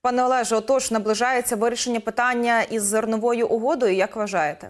Пане Олеже, отож, наближається вирішення питання із зерновою угодою, як вважаєте?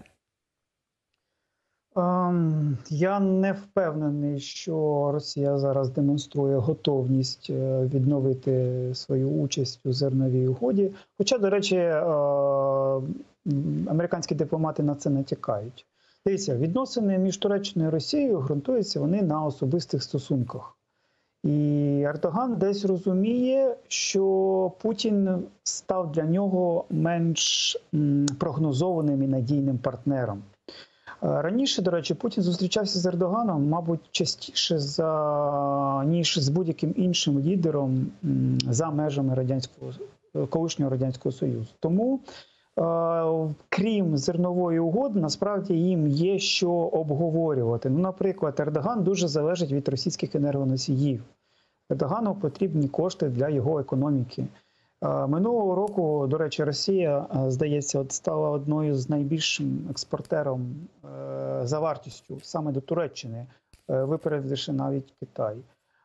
Я не впевнений, що Росія зараз демонструє готовність відновити свою участь у зерновій угоді. Хоча, до речі, американські дипломати на це натякають. Дивіться, відносини між Туреччиною і Росією ґрунтуються вони на особистих стосунках. І Ердоган десь розуміє, що Путін став для нього менш прогнозованим і надійним партнером. Раніше, до речі, Путін зустрічався з Ердоганом, мабуть, частіше, ніж з будь-яким іншим лідером за межами колишнього Радянського Союзу. Тому, крім зернової угоди, насправді їм є що обговорювати. Ну, наприклад, Ердоган дуже залежить від російських енергоносіїв. Ердогану потрібні кошти для його економіки. Минулого року, до речі, Росія, здається, стала одною з найбільшим експортером за вартістю саме до Туреччини, випередивши навіть Китай.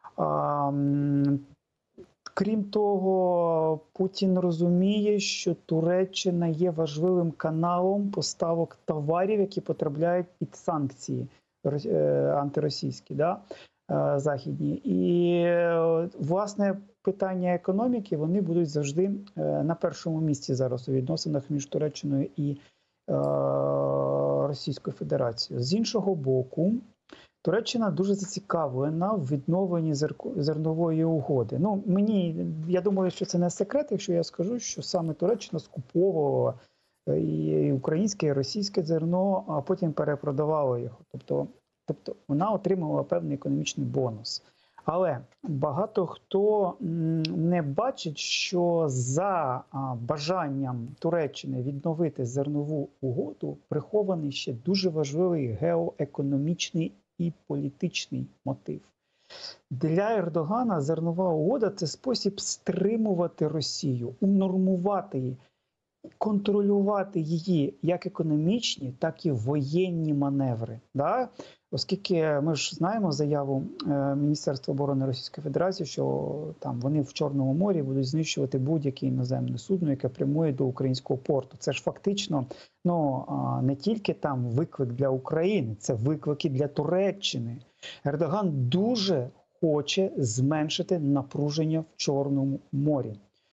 Крім того, Путін розуміє, що Туреччина є важливим каналом поставок товарів, які потрапляють під санкції антиросійські, західні. І, власне, питання економіки, вони будуть завжди на першому місці зараз у відносинах між Туреччиною і Російською Федерацією. З іншого боку, Туреччина дуже зацікавлена в відновленні зернової угоди. Ну, я думаю, що це не секрет, якщо я скажу, що саме Туреччина скуповувала і українське, і російське зерно, а потім перепродавала його. Тобто вона отримала певний економічний бонус. Але багато хто не бачить, що за бажанням Туреччини відновити зернову угоду прихований ще дуже важливий геоекономічний і політичний мотив. Для Ердогана зернова угода – це спосіб стримувати Росію, унормувати її, контролювати її як економічні, так і воєнні маневри. Оскільки ми ж знаємо заяву Міністерства оборони Російської Федерації, що там вони в Чорному морі будуть знищувати будь-яке іноземне судно, яке прямує до українського порту. Це ж фактично не тільки там виклик для України, це виклики для Туреччини. Ердоган дуже хоче зменшити напруження в Чорному морі.